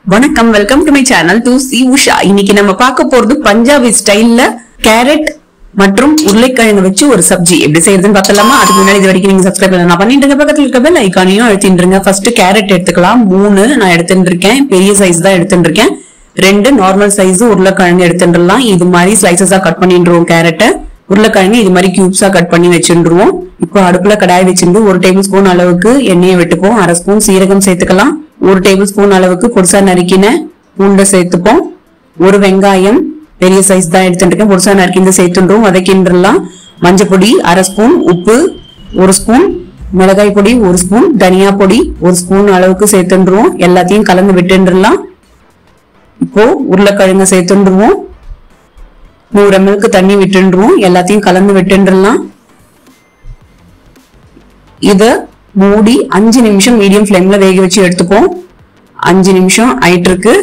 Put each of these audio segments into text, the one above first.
வணக்கம், welcome to my channel to சி உஷா. இன்னைக்கு நம்ம பார்க்க போறது பஞ்சாபி ஸ்டைல்ல கேரட் மற்றும் உருளைக்கிழங்கு வச்சு ஒரு சப்ஜி எப்படி செய்யறதுன்னு பார்த்தலாமா? அதுக்கு முன்னாடி இது வரைக்கும் நீங்க சப்ஸ்கிரைப் பண்ணலாம் பண்ணிட்டு பக்கத்துல இருக்க பெல் ஐகானையும் அழுத்திட்டுருங்க. ஃபர்ஸ்ட் கேரட் எடுத்துக்கலாம். 3 நான் எடுத்துட்டு இருக்கேன். பெரிய சைஸ் தான் எடுத்துட்டு இருக்கேன். 2 நார்மல் சைஸ் உருளைக்கிழங்கு எடுத்துடலாம். இது மாதிரி ஸ்லைசஸா கட் பண்ணிடுவோம். கேரட்டை உருளைக்கிழங்கு இது மாதிரி கியூப்ஸா கட் பண்ணி வச்சுருவோம். இப்போ அடுப்புல கடாய் வச்சிருந்து 1 டேபிள் ஸ்பூன் அளவுக்கு எண்ணெயை விட்டுப்போம். 1/2 ஸ்பூன் சீரகம் சேர்த்துக்கலாம். 1 டேபிள் ஸ்பூன் அளவுக்கு பொடிசா நறுக்கின பூண்டை சேர்த்துப்போம். 1 வெங்காயம் பெரிய சைஸ் தான் எடுத்துட்டு பொடிசா நறுக்கி சேர்த்துன்றோம். வதக்கின்றலாம். மஞ்சள் பொடி 1/2 ஸ்பூன், உப்பு 1 ஸ்பூன், மிளகாய் பொடி 1 ஸ்பூன், தனியா பொடி 1 ஸ்பூன் அளவுக்கு சேர்த்துன்றோம். எல்லாத்தையும் கலந்து விட்டுன்றலாம். இப்போ உருளைக்கிழங்கு சேர்த்துருவோம். 100 ml தண்ணி விட்டுருவோம். எல்லாத்தையும் கலந்து விட்டுன்றலாம். இத மூடி 5 நிமிஷம் மீடியம் ஃப்ளேம்ல வேக வச்சு எடுத்துப்போம். 5 நிமிஷம் ஆயிட்டு இருக்கு.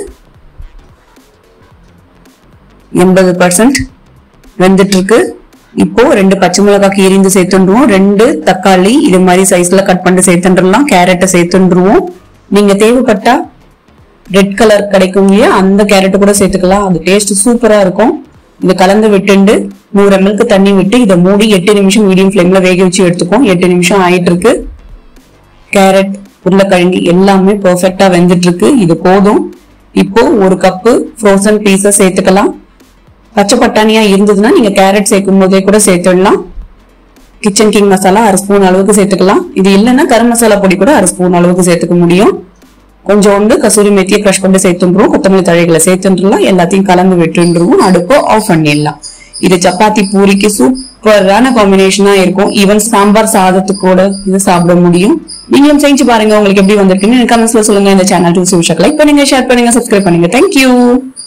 80% வெந்துட்டு இருக்கு. இப்போ 2 பச்சை மிளகாய் கீரிந்து சேர்த்துருவோம். 2 தக்காளி இது மாதிரி சைஸ்ல கட் பண்ணி சேர்த்துடலாம். கேரட்டை சேர்த்துருவோம். நீங்க தேவைப்பட்டா ரெட் கலர் கிடைக்கும் இல்லையா, அந்த கேரட் கூட சேர்த்துக்கலாம். அது டேஸ்ட் சூப்பரா இருக்கும். இதை கலந்து விட்டுண்டு 100 ml தண்ணி விட்டு இதை மூடி 8 நிமிஷம் மீடியம் ஃப்ளேம்ல வேக வச்சு எடுத்துப்போம். 8 நிமிஷம் ஆயிட்டு இருக்கு. கேரட் உருளைக்கிழங்கு எல்லாமே பெர்ஃபெக்ட்டா வெந்துட்டு இருக்கு. இது போதும். இப்போ 1 கப்பு ஃப்ரோசன் பீஸை சேர்த்துக்கலாம். பச்சை பட்டாணியா இருந்ததுன்னா நீங்க கேரட் சேர்க்கும் போதே கூட சேர்த்துடலாம். கிச்சன் கிங் மசாலா 1/2 ஸ்பூன் அளவுக்கு சேர்த்துக்கலாம். இது இல்லைன்னா கரம் மசாலா பொடி கூட 1/2 ஸ்பூன் அளவுக்கு சேர்த்துக்க முடியும். கொஞ்சோண்டு கசூரி மேத்தியை கிரஷ் பண்ணி சேர்த்துருவோம். கொத்தமல்லி தழைகளை சேர்த்துலாம். எல்லாத்தையும் கலந்து விட்டுருவோம். அடுப்பை ஆஃப் பண்ணிடலாம். இது சப்பாத்தி பூரிக்கு சூப்பரான காம்பினேஷனா இருக்கும். ஈவன் சாம்பார் சாதத்துக்கு கூட இது சாப்பிட முடியும். நீங்களும் செஞ்சு பாருங்க. உங்களுக்கு எப்படி வந்திருக்குன்னு கமெண்ட்ஸ்ல சொல்லுங்க. இந்த சேனல் லைக் பண்ணுங்க, ஷேர் பண்ணுங்க, சப்ஸ்கிரைப் பண்ணுங்க. தேங்க்யூ.